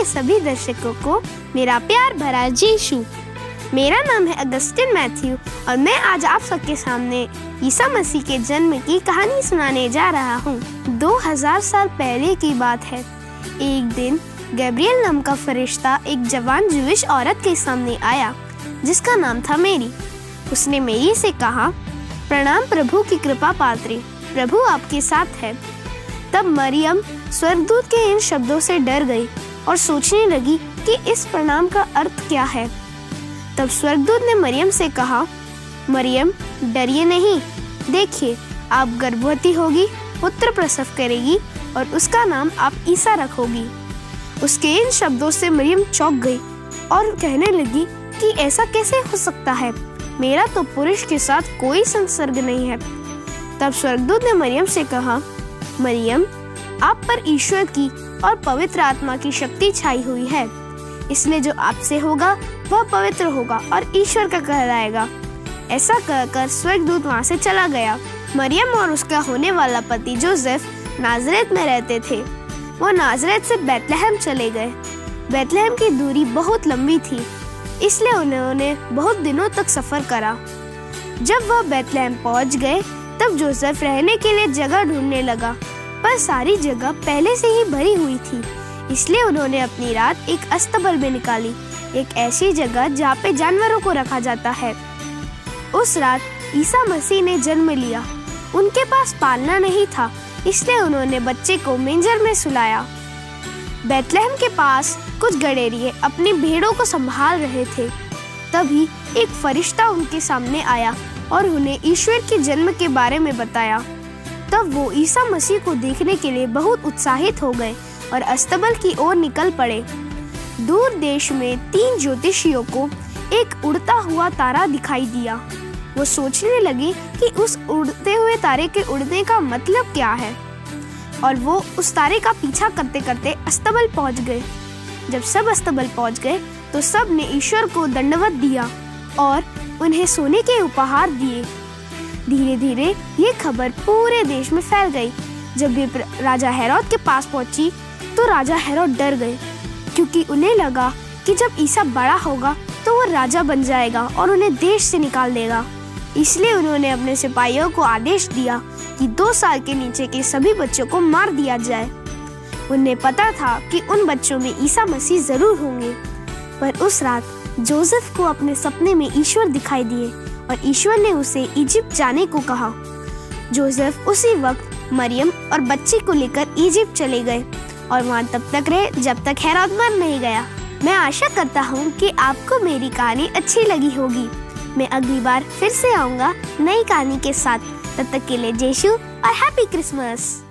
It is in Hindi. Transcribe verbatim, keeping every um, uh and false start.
के सभी दर्शकों को मेरा प्यार भरा यीशु। मेरा नाम है अगस्टिन मैथ्यू और मैं आज आप सबके सामने ईसा मसीह के जन्म की कहानी सुनाने जा रहा हूँ। दो हजार साल पहले की बात है। एक दिन गैब्रियल नाम का फरिश्ता एक जवान जूइश औरत के सामने आया जिसका नाम था मेरी। उसने मेरी से कहा, प्रणाम प्रभु की कृपा पात्री, प्रभु आपके साथ है। तब मरियम स्वर्गदूत के इन शब्दों से डर गई और सोचने लगी कि इस प्रणाम का अर्थ क्या है। तब स्वर्गदूत ने मरियम से कहा, मरियम डरिए नहीं, देखिए आप गर्भवती होगी, पुत्र प्रसव करेगी और उसका नाम आप ईसा रखोगी। उसके इन शब्दों से मरियम चौंक गई और कहने लगी कि ऐसा कैसे हो सकता है, मेरा तो पुरुष के साथ कोई संसर्ग नहीं है। तब स्वर्गदूत ने मरियम से कहा, मरियम आप पर ईश्वर की और पवित्र आत्मा की शक्ति छाई हुई है, इसलिए जो आपसे होगा वह पवित्र होगा और ईश्वर का कहलाएगा। ऐसा कहकर स्वर्गदूत वहाँ से चला गया। मरियम और उसका होने वाला पति जोसेफ नाजरेत में रहते थे। वो नाजरेत से बैतलहम चले गए। बैतलहम की दूरी बहुत लंबी थी, इसलिए उन्होंने बहुत दिनों तक सफर करा। जब वह बैतलहम पहुंच गए तब जोसेफ रहने के लिए जगह ढूंढने लगा, पर सारी जगह पहले से ही भरी हुई थी, इसलिए उन्होंने अपनी रात एक अस्तबल में निकाली, एक ऐसी जगह जहाँ पे जानवरों को रखा जाता है। उस रात ईसा मसीह ने जन्म लिया। उनके पास पालना नहीं था, इसलिए उन्होंने बच्चे को मेंजर में सुलाया। बैतलहम के पास कुछ गडेरिये अपनी भेड़ों को संभाल रहे थे। तभी एक फरिश्ता उनके सामने आया और उन्हें ईश्वर के जन्म के बारे में बताया। तब वो ईसा मसीह को देखने के लिए बहुत उत्साहित हो गए और अस्तबल की ओर निकल पड़े। दूर देश में तीन ज्योतिषियों को एक उड़ता हुआ तारा दिखाई दिया। वो सोचने लगे कि उस उड़ते हुए तारे के उड़ने का मतलब क्या है, और वो उस तारे का पीछा करते करते अस्तबल पहुंच गए। जब सब अस्तबल पहुंच गए तो सब ने ईश्वर को दंडवत दिया और उन्हें सोने के उपहार दिए। धीरे धीरे ये खबर पूरे देश में फैल गई। जब ये राजा हेरोद के पास पहुंची तो राजा हेरोद डर गए, क्योंकि उन्हें लगा कि जब ईसा बड़ा होगा तो वो राजा बन जाएगा और उन्हें देश से निकाल देगा। इसलिए उन्होंने अपने सिपाहियों को आदेश दिया कि दो साल के नीचे के सभी बच्चों को मार दिया जाए। उन्हें पता था कि उन बच्चों में ईसा मसीह जरूर होंगे। पर उस रात जोसेफ को अपने सपने में ईश्वर दिखाई दिए और ईश्वर ने उसे इजिप्ट जाने को कहा। जोसेफ उसी वक्त मरियम और बच्चे को लेकर इजिप्ट चले गए और वहाँ तब तक रहे जब तक हेरोद मर नहीं गया। मैं आशा करता हूँ कि आपको मेरी कहानी अच्छी लगी होगी। मैं अगली बार फिर से आऊँगा नई कहानी के साथ। तब तक के लिए यीशु और हैप्पी क्रिसमस।